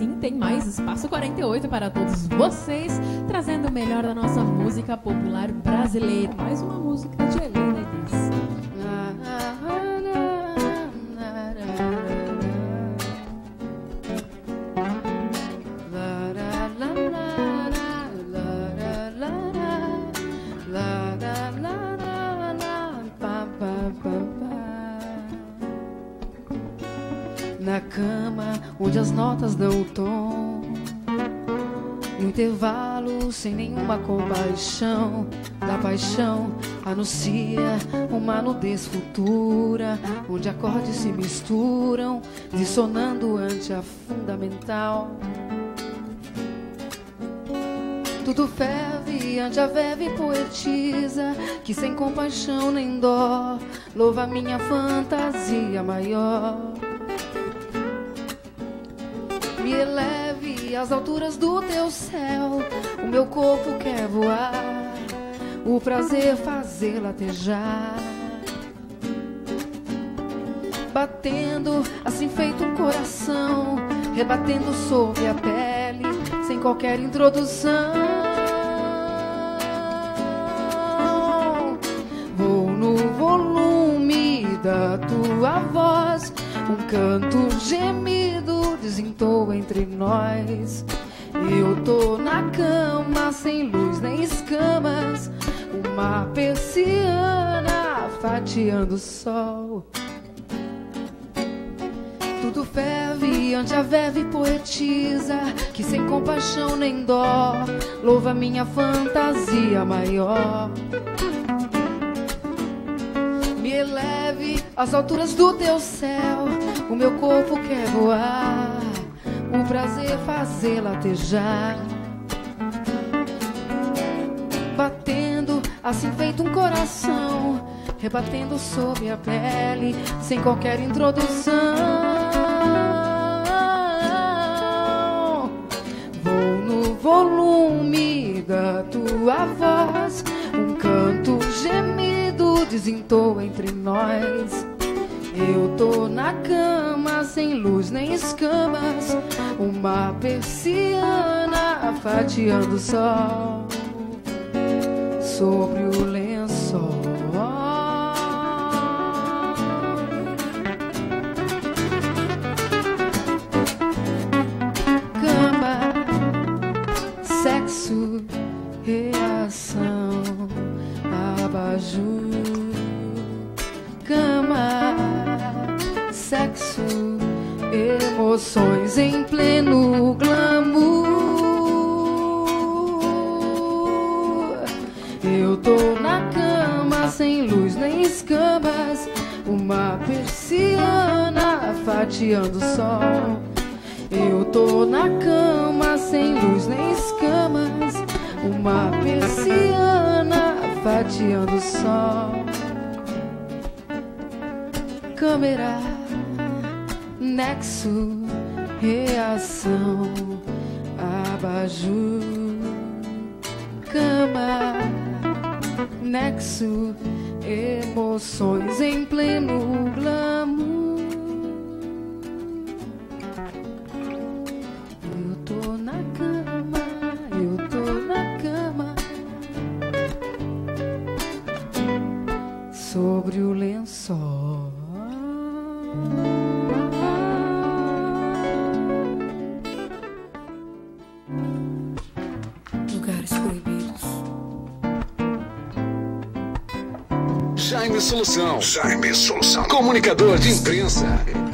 sim, tem mais Espaço 48 para todos vocês, trazendo o melhor da nossa música popular brasileira. Mais uma música de Helena Elis. Na cama, onde as notas dão o tom, no intervalo, sem nenhuma compaixão, da paixão anuncia uma nudez futura, onde acordes se misturam, dissonando ante a fundamental. Tudo ferve ante a verve poetiza, que sem compaixão nem dó, louva minha fantasia maior. Me eleve às alturas do teu céu, o meu corpo quer voar, o prazer fazer latejar. Batendo, assim feito um coração, rebatendo sobre a pele, sem qualquer introdução. Vou no volume da tua voz, um canto gemido desentoa entre nós. Eu tô na cama, sem luz nem escamas, uma persiana fatiando o sol. Tudo ferve ante a verve poetiza, que sem compaixão nem dó, louva minha fantasia maior. Me eleve às alturas do teu céu, o meu corpo quer voar, o prazer fazer latejar. Batendo, assim feito um coração, rebatendo sobre a pele, sem qualquer introdução. Vou no volume da tua voz, um canto gemido desentoa entre nós. Eu tô na cama, sem luz nem escamas, uma persiana fatiando o sol sobre o lençol. Cama, sexo, reação, abajur. Cama, sexo, emoções em pleno glamour. Eu tô na cama, sem luz nem escamas, uma persiana fatiando o sol. Eu tô na cama, sem luz nem escamas, uma persiana fatiando o sol. Câmera, nexo, reação, abajur. Cama, nexo, emoções em pleno glamour. Eu tô na cama, eu tô na cama, sobre o lençol. Lugares proibidos. Jaime Solução. Jaime Solução. Comunicador de imprensa.